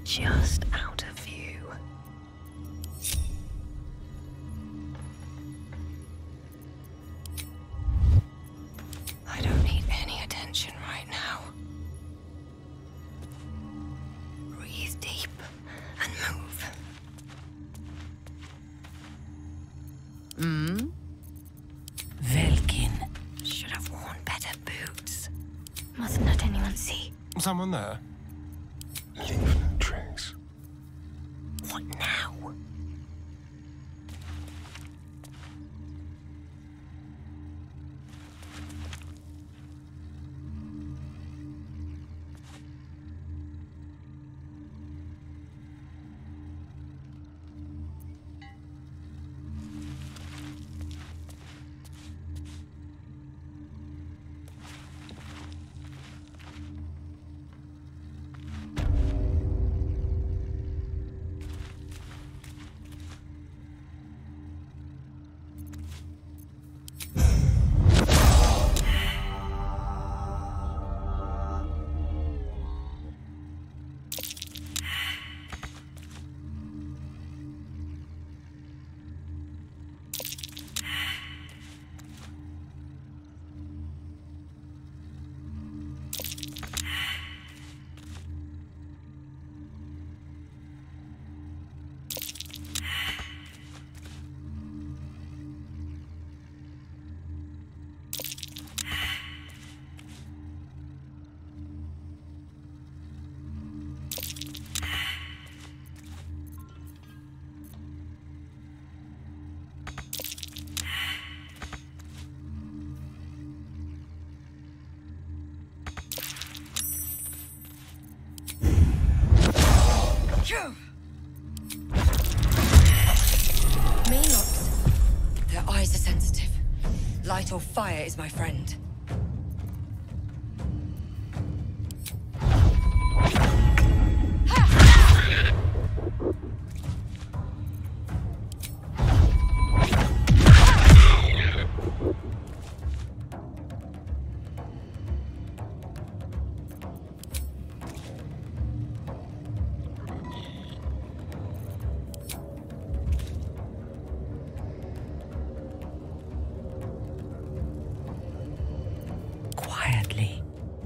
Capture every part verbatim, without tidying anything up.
just out of view. I don't need any attention right now. Breathe deep and move. Hmm? Velkin. Should have worn better boots. Mustn't let anyone see. Someone there? Leave no trace. What now? Meenlocks. Their eyes are sensitive. Light or fire is my friend. Quietly.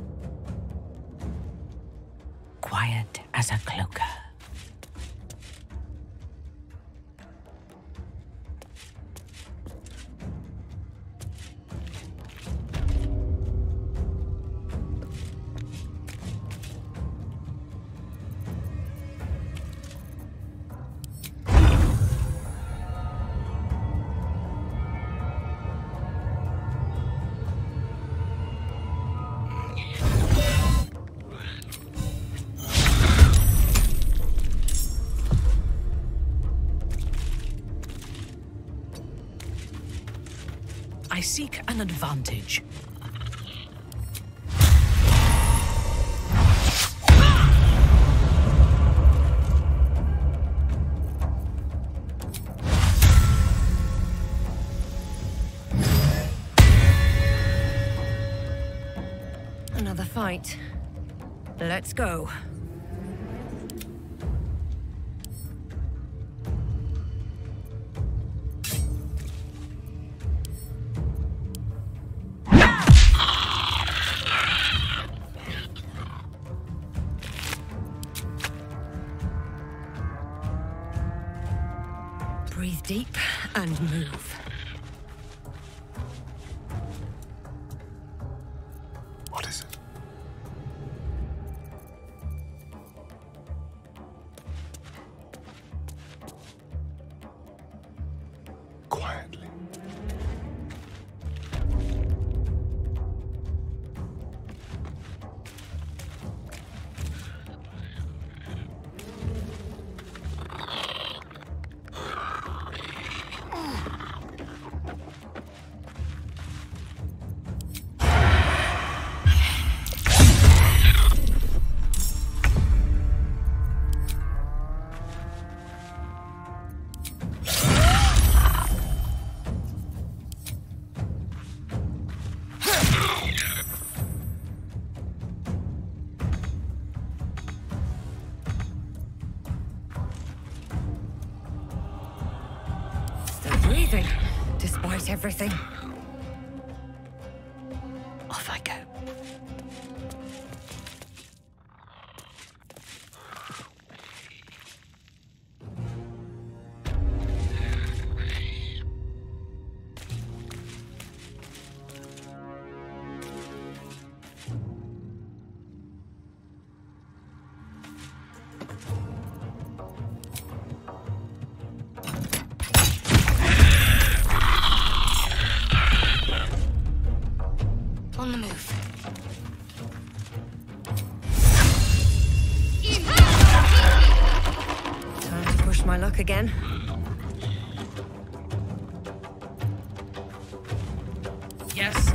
Quiet as a cloaker. I seek an advantage. Another fight. Let's go. Breathe deep and move. What is it? Quietly. everything. Despite everything. Off I go. On the move. Time to push my luck again. Yes.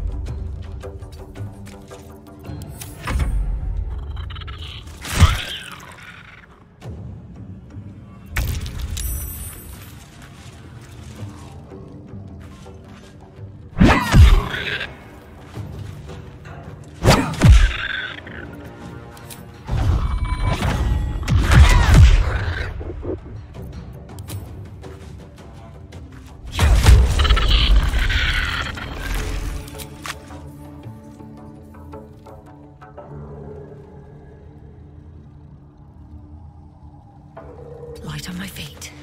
Light on my feet.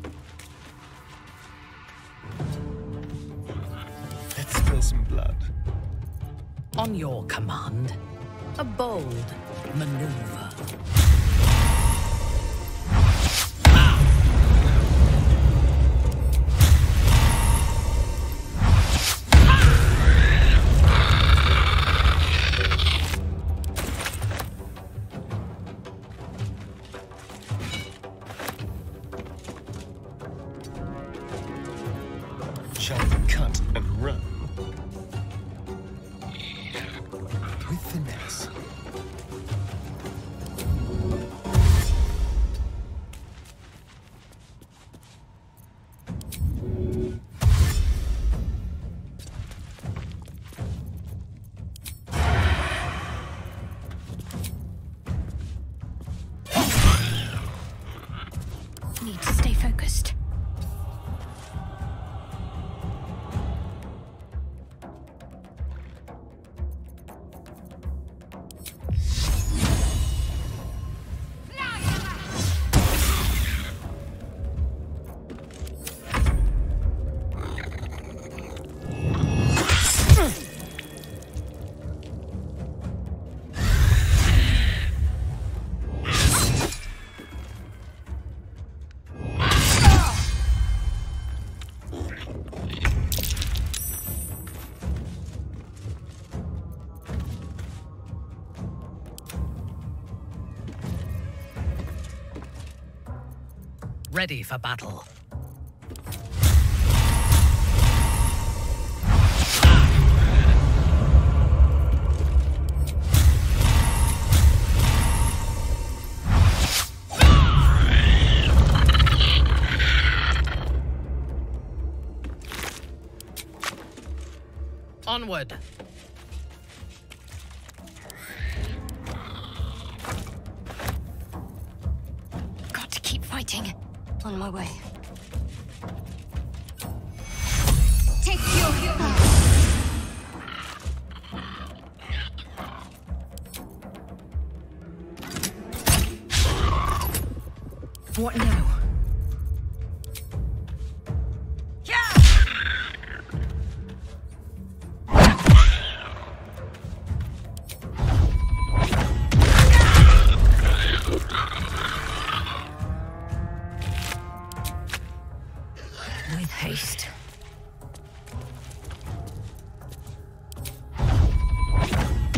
Let's spill some blood. On your command, a bold maneuver. Shall we cut and run? With finesse. Need to stay focused. Ready for battle. Onward. Got to keep fighting. On my way. Take your hero. What now? With haste.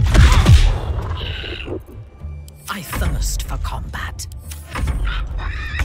I thirst for combat.